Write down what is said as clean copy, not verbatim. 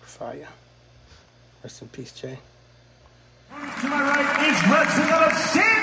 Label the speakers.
Speaker 1: Fire. Rest in peace, Jay.
Speaker 2: To my right is wrestling out of San